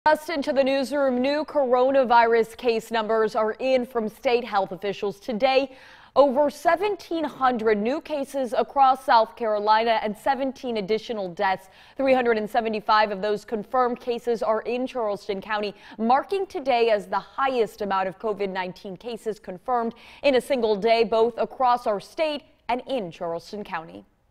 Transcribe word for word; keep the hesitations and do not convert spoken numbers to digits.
Just into the newsroom, new coronavirus case numbers are in from state health officials today. Over seventeen hundred new cases across South Carolina and seventeen additional deaths. three hundred seventy-five of those confirmed cases are in Charleston County, marking today as the highest amount of COVID nineteen cases confirmed in a single day, both across our state and in Charleston County.